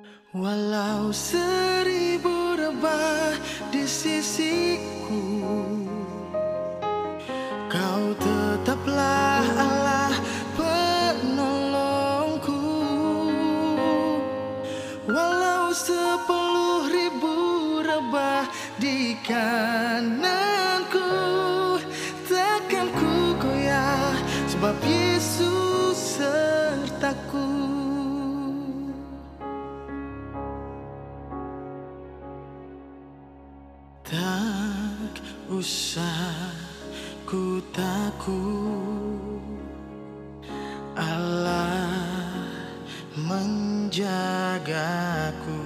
Walau 1000 rebah di sisiku, Kau tetaplah Allah penolongku. Walau 10.000 rebah di kananku, takkan ku goyah, sebab Yesus sertaku. Tak usah ku takut, Allah menjagaku.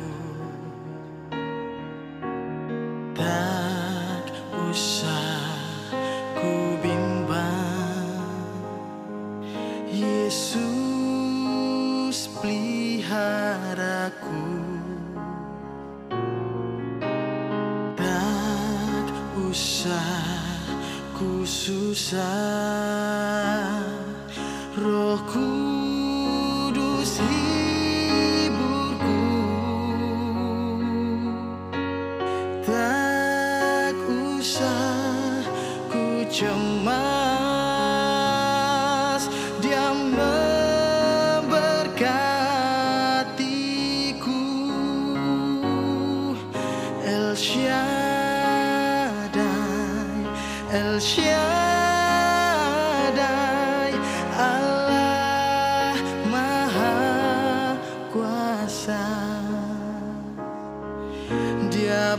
Tak usah ku bimbang, Yesus peliharaku. Usah ku susah, Roh Kudus hiburku. Tak usah ku cemas, Dia memberkatiku. El Shaddai, Allah Maha Kuasa. Dia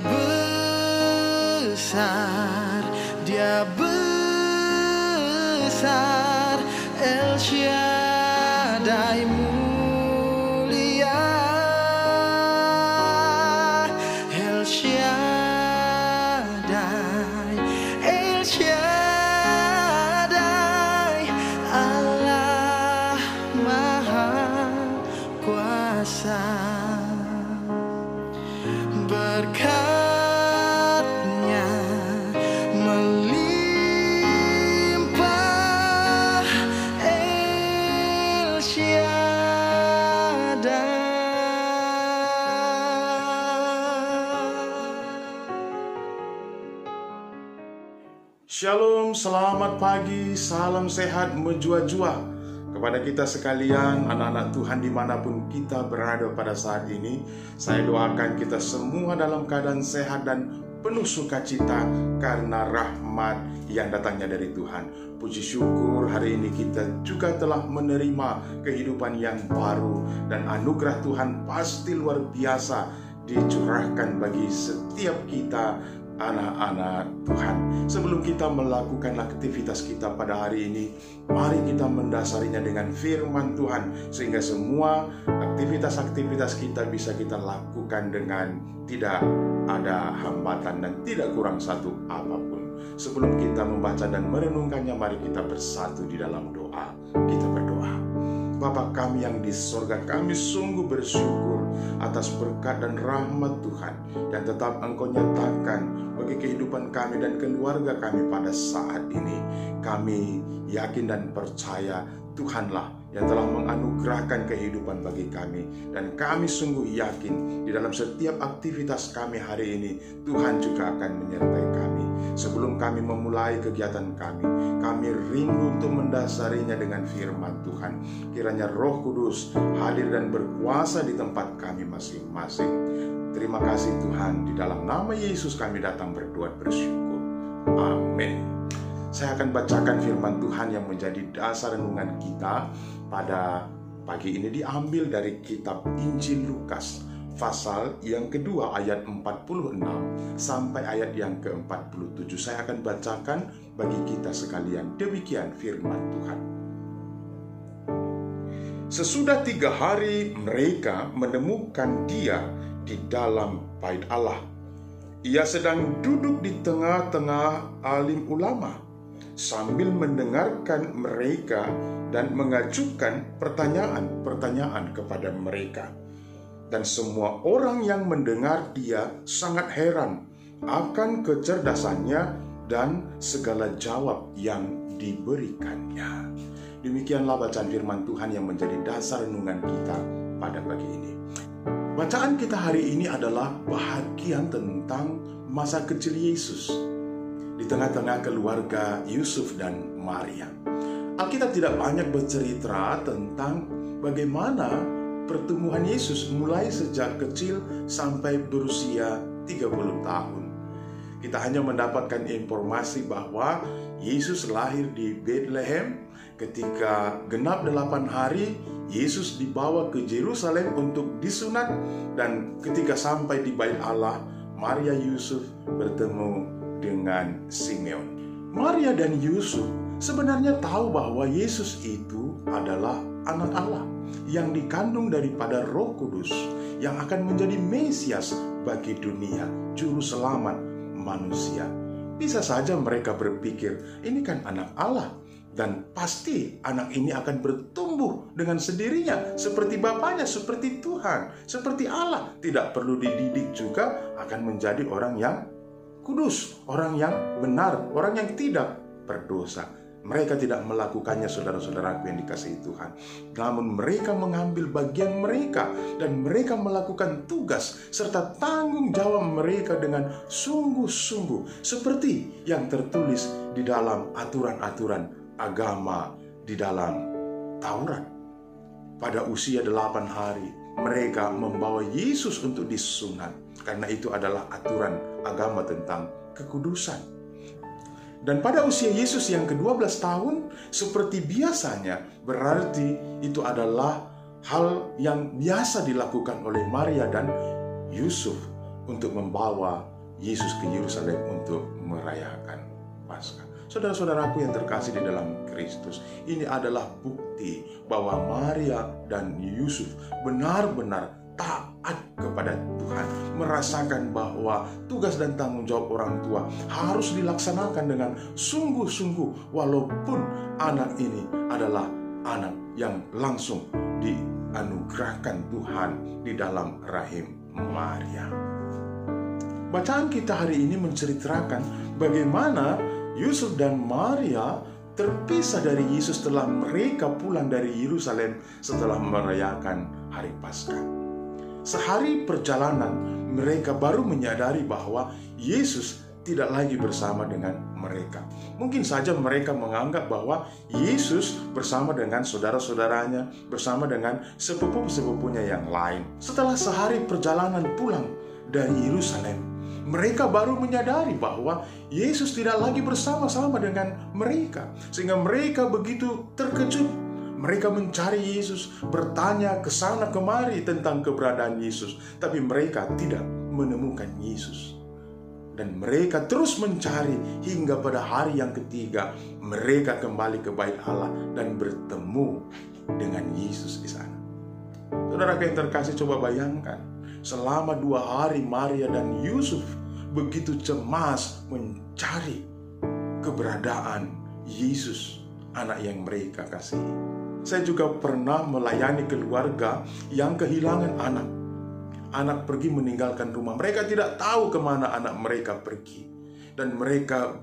besar, Dia besar, El Shaddai mulia, El Shaddai, El Shaddai, Allah Maha Kuasa. Berkat-Nya melimpah, El Shaddai. Shalom, selamat pagi, salam sehat menjua-jua kepada kita sekalian, anak-anak Tuhan dimanapun kita berada pada saat ini. Saya doakan kita semua dalam keadaan sehat dan penuh sukacita karena rahmat yang datangnya dari Tuhan. Puji syukur hari ini kita juga telah menerima kehidupan yang baru, dan anugerah Tuhan pasti luar biasa dicurahkan bagi setiap kita anak-anak Tuhan. Sebelum kita melakukan aktivitas kita pada hari ini, mari kita mendasarinya dengan firman Tuhan, sehingga semua aktivitas-aktivitas kita bisa kita lakukan dengan tidak ada hambatan dan tidak kurang satu apapun. Sebelum kita membaca dan merenungkannya, mari kita bersatu di dalam doa. Kita berdoa. Bapa kami yang di sorga, kami sungguh bersyukur atas berkat dan rahmat Tuhan yang tetap Engkau nyatakan bagi kehidupan kami dan keluarga kami pada saat ini. Kami yakin dan percaya Tuhanlah yang telah menganugerahkan kehidupan bagi kami, dan kami sungguh yakin di dalam setiap aktivitas kami hari ini Tuhan juga akan menyertai kami. Sebelum kami memulai kegiatan kami rindu untuk mendasarinya dengan firman Tuhan. Kiranya Roh Kudus hadir dan berkuasa di tempat kami masing-masing. Terima kasih Tuhan, di dalam nama Yesus kami datang berdoa bersyukur. Amin. Saya akan bacakan firman Tuhan yang menjadi dasar renungan kita pada pagi ini, diambil dari kitab Injil Lukas pasal yang kedua ayat 46 sampai ayat yang ke-47. Saya akan bacakan bagi kita sekalian. Demikian firman Tuhan. Sesudah 3 hari mereka menemukan dia di dalam bait Allah. Ia sedang duduk di tengah-tengah alim ulama sambil mendengarkan mereka dan mengajukan pertanyaan-pertanyaan kepada mereka. Dan semua orang yang mendengar dia sangat heran akan kecerdasannya dan segala jawab yang diberikannya. Demikianlah bacaan firman Tuhan yang menjadi dasar renungan kita pada pagi ini. Bacaan kita hari ini adalah bahagian tentang masa kecil Yesus di tengah-tengah keluarga Yusuf dan Maria. Alkitab tidak banyak bercerita tentang bagaimana pertumbuhan Yesus mulai sejak kecil sampai berusia 30 tahun. Kita hanya mendapatkan informasi bahwa Yesus lahir di Bethlehem. Ketika genap 8 hari, Yesus dibawa ke Yerusalem untuk disunat, dan ketika sampai di Bait Allah, Maria Yusuf bertemu dengan Simeon. Maria dan Yusuf sebenarnya tahu bahwa Yesus itu adalah anak Allah yang dikandung daripada Roh Kudus, yang akan menjadi Mesias bagi dunia, juru selamat manusia. Bisa saja mereka berpikir, ini kan anak Allah, dan pasti anak ini akan bertumbuh dengan sendirinya seperti Bapaknya, seperti Tuhan, seperti Allah. Tidak perlu dididik juga, akan menjadi orang yang kudus, orang yang benar, orang yang tidak berdosa. Mereka tidak melakukannya, saudara-saudaraku yang dikasihi Tuhan. Namun mereka mengambil bagian mereka, dan mereka melakukan tugas serta tanggung jawab mereka dengan sungguh-sungguh, seperti yang tertulis di dalam aturan-aturan agama di dalam Taurat. Pada usia 8 hari, mereka membawa Yesus untuk disunat, karena itu adalah aturan agama tentang kekudusan. Dan pada usia Yesus yang ke-12 tahun, seperti biasanya, berarti itu adalah hal yang biasa dilakukan oleh Maria dan Yusuf untuk membawa Yesus ke Yerusalem untuk merayakan Paskah. Saudara-saudaraku yang terkasih di dalam Kristus, ini adalah bukti bahwa Maria dan Yusuf benar-benar taat kepada Tuhan, merasakan bahwa tugas dan tanggung jawab orang tua harus dilaksanakan dengan sungguh-sungguh, walaupun anak ini adalah anak yang langsung dianugerahkan Tuhan di dalam rahim Maria. Bacaan kita hari ini menceritakan bagaimana Yusuf dan Maria terpisah dari Yesus setelah mereka pulang dari Yerusalem setelah merayakan hari Paskah. Sehari perjalanan, mereka baru menyadari bahwa Yesus tidak lagi bersama dengan mereka. Mungkin saja mereka menganggap bahwa Yesus bersama dengan saudara-saudaranya, bersama dengan sepupu-sepupunya yang lain. Setelah sehari perjalanan pulang dari Yerusalem, mereka baru menyadari bahwa Yesus tidak lagi bersama-sama dengan mereka. Sehingga mereka begitu terkejut. Mereka mencari Yesus, bertanya ke sana kemari tentang keberadaan Yesus. Tapi mereka tidak menemukan Yesus. Dan mereka terus mencari hingga pada hari yang ketiga, mereka kembali ke Bait Allah dan bertemu dengan Yesus di sana. Saudara yang terkasih, coba bayangkan. Selama 2 hari Maria dan Yusuf begitu cemas mencari keberadaan Yesus, anak yang mereka kasihi. Saya juga pernah melayani keluarga yang kehilangan anak. Anak pergi meninggalkan rumah. Mereka tidak tahu kemana anak mereka pergi. Dan mereka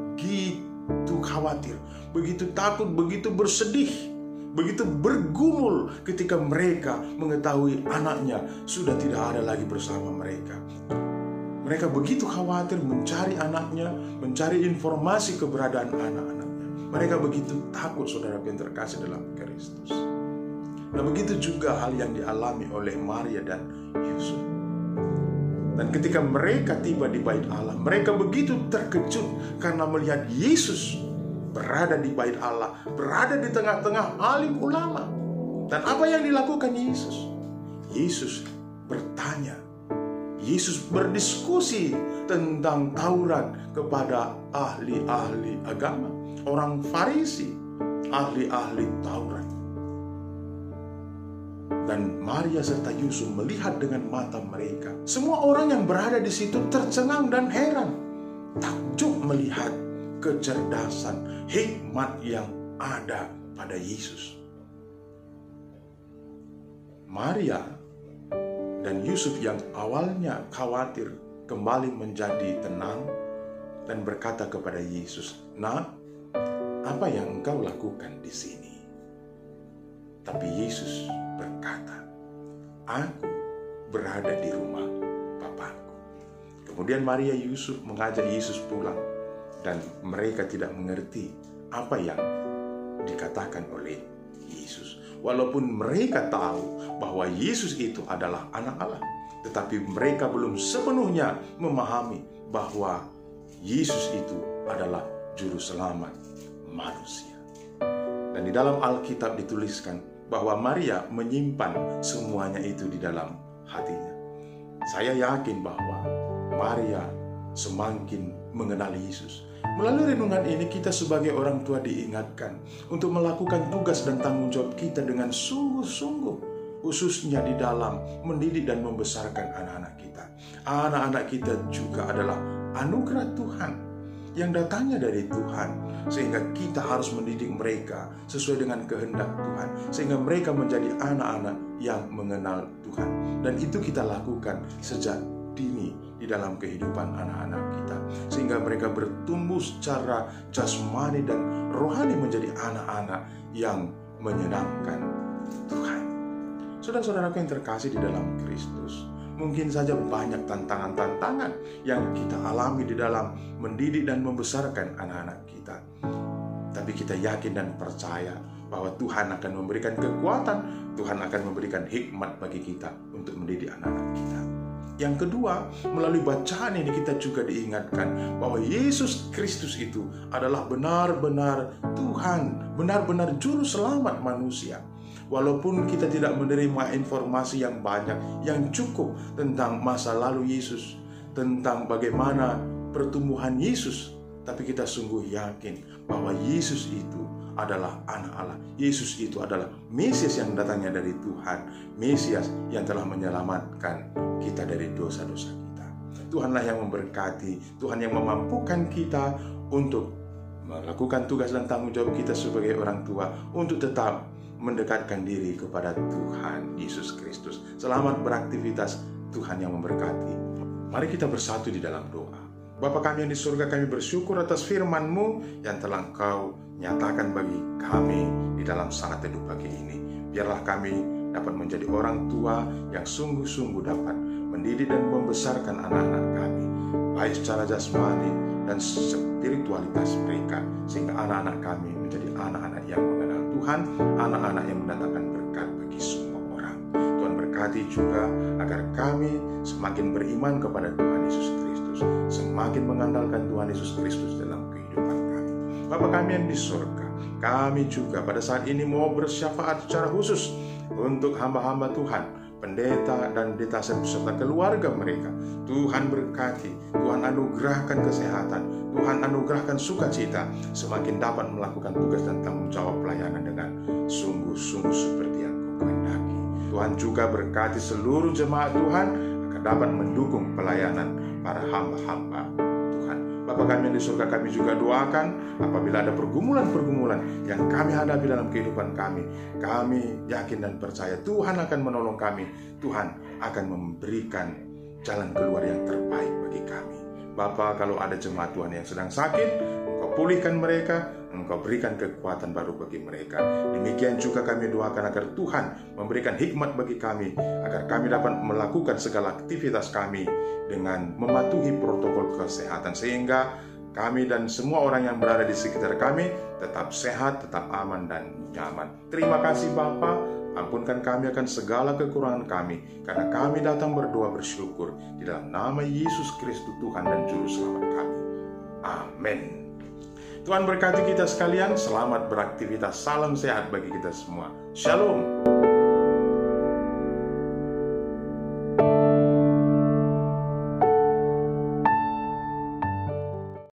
begitu khawatir, begitu takut, begitu bersedih, begitu bergumul ketika mereka mengetahui anaknya sudah tidak ada lagi bersama mereka. Mereka begitu khawatir mencari anaknya, mencari informasi keberadaan anak-anaknya. Mereka begitu takut, saudara yang terkasih dalam Kristus. Nah, begitu juga hal yang dialami oleh Maria dan Yusuf. Dan ketika mereka tiba di Bait Allah, mereka begitu terkejut karena melihat Yesus berada di Bait Allah, berada di tengah-tengah alim ulama. Dan apa yang dilakukan Yesus? Yesus bertanya, Yesus berdiskusi tentang Taurat kepada ahli-ahli agama, orang Farisi, ahli-ahli Taurat. Dan Maria serta Yusuf melihat dengan mata mereka. Semua orang yang berada di situ tercengang dan heran, takjub melihat kecerdasan, hikmat yang ada pada Yesus. Maria dan Yusuf yang awalnya khawatir kembali menjadi tenang dan berkata kepada Yesus, "Nak, apa yang engkau lakukan di sini?" Tapi Yesus berkata, "Aku berada di rumah Bapakku. Kemudian Maria Yusuf mengajak Yesus pulang, dan mereka tidak mengerti apa yang dikatakan oleh Yesus. Walaupun mereka tahu bahwa Yesus itu adalah anak Allah, tetapi mereka belum sepenuhnya memahami bahwa Yesus itu adalah juru selamat manusia. Dan di dalam Alkitab dituliskan bahwa Maria menyimpan semuanya itu di dalam hatinya. Saya yakin bahwa Maria semakin mengenal Yesus. Melalui renungan ini kita sebagai orang tua diingatkan untuk melakukan tugas dan tanggung jawab kita dengan sungguh-sungguh, khususnya di dalam mendidik dan membesarkan anak-anak kita. Anak-anak kita juga adalah anugerah Tuhan yang datangnya dari Tuhan, sehingga kita harus mendidik mereka sesuai dengan kehendak Tuhan, sehingga mereka menjadi anak-anak yang mengenal Tuhan. Dan itu kita lakukan sejak dini di dalam kehidupan anak-anak kita, sehingga mereka bertumbuh secara jasmani dan rohani menjadi anak-anak yang menyenangkan Tuhan. Saudara-saudaraku yang terkasih di dalam Kristus, mungkin saja banyak tantangan-tantangan yang kita alami di dalam mendidik dan membesarkan anak-anak kita. Tapi kita yakin dan percaya bahwa Tuhan akan memberikan kekuatan, Tuhan akan memberikan hikmat bagi kita untuk mendidik anak-anak kita. Yang kedua, melalui bacaan ini kita juga diingatkan bahwa Yesus Kristus itu adalah benar-benar Tuhan, benar-benar juru selamat manusia. Walaupun kita tidak menerima informasi yang banyak, yang cukup tentang masa lalu Yesus, tentang bagaimana pertumbuhan Yesus, tapi kita sungguh yakin bahwa Yesus itu adalah anak Allah. Yesus itu adalah Mesias yang datangnya dari Tuhan, Mesias yang telah menyelamatkan kita dari dosa-dosa kita. Tuhanlah yang memberkati, Tuhan yang memampukan kita untuk melakukan tugas dan tanggung jawab kita sebagai orang tua untuk tetap mendekatkan diri kepada Tuhan Yesus Kristus. Selamat beraktivitas, Tuhan yang memberkati. Mari kita bersatu di dalam doa. Bapa kami yang di surga, kami bersyukur atas firman-Mu yang telah Engkau nyatakan bagi kami di dalam saat teduh pagi ini. Biarlah kami dapat menjadi orang tua yang sungguh-sungguh dapat mendidik dan membesarkan anak-anak kami, baik secara jasmani dan spiritualitas mereka, sehingga anak-anak kami menjadi anak-anak yang mengenal Tuhan, anak-anak yang mendatangkan berkat bagi semua orang. Tuhan berkati juga agar kami semakin beriman kepada Tuhan Yesus Kristus, semakin mengandalkan Tuhan Yesus Kristus dalam kehidupan kami. Bapa kami yang di surga, kami juga pada saat ini mau bersyafaat secara khusus untuk hamba-hamba Tuhan, pendeta dan pendeta serta keluarga mereka. Tuhan berkati, Tuhan anugerahkan kesehatan, Tuhan anugerahkan sukacita, semakin dapat melakukan tugas dan tanggung jawab pelayanan dengan sungguh-sungguh seperti yang Kau kehendaki. Tuhan juga berkati seluruh jemaat Tuhan agar dapat mendukung pelayanan para hamba-hamba Tuhan. Bapa kami yang di surga, kami juga doakan apabila ada pergumulan-pergumulan yang kami hadapi dalam kehidupan kami, kami yakin dan percaya Tuhan akan menolong kami. Tuhan akan memberikan jalan keluar yang terbaik bagi kami. Bapa, kalau ada jemaat Tuhan yang sedang sakit, Engkau pulihkan mereka, Engkau berikan kekuatan baru bagi mereka. Demikian juga kami doakan agar Tuhan memberikan hikmat bagi kami, agar kami dapat melakukan segala aktivitas kami dengan mematuhi protokol kesehatan, sehingga kami dan semua orang yang berada di sekitar kami tetap sehat, tetap aman dan nyaman. Terima kasih Bapa, ampunkan kami akan segala kekurangan kami, karena kami datang berdoa bersyukur di dalam nama Yesus Kristus Tuhan dan Juru Selamat kami. Amin. Tuhan berkati kita sekalian, selamat beraktivitas, salam sehat bagi kita semua. Shalom.